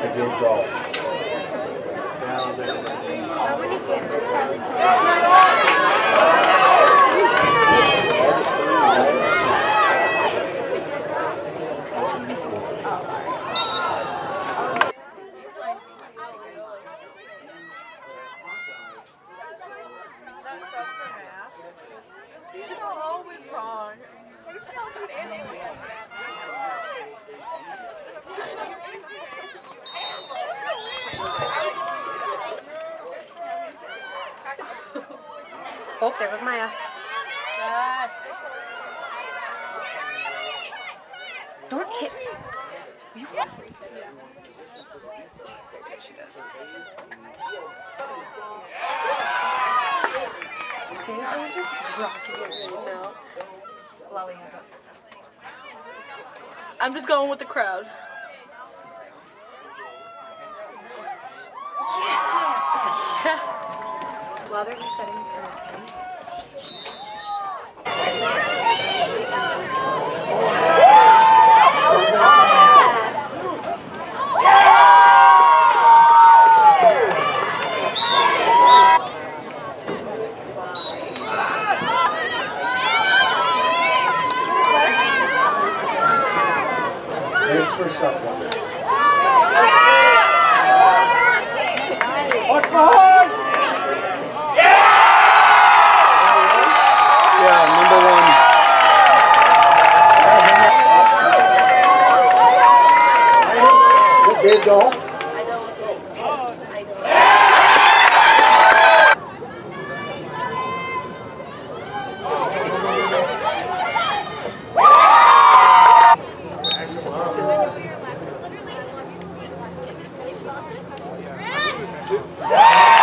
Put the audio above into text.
A good goal. You're always wrong. Oh, there was Maya. Yes. Don't hit me. You what? She does. Okay, I'm just rocking it right now. Lolly has it. I'm just going with the crowd. Yes! Yes! While they're resetting for next time. Thanks for shuffling. Watch behind! Yeah, number one. Good big goal. Yeah.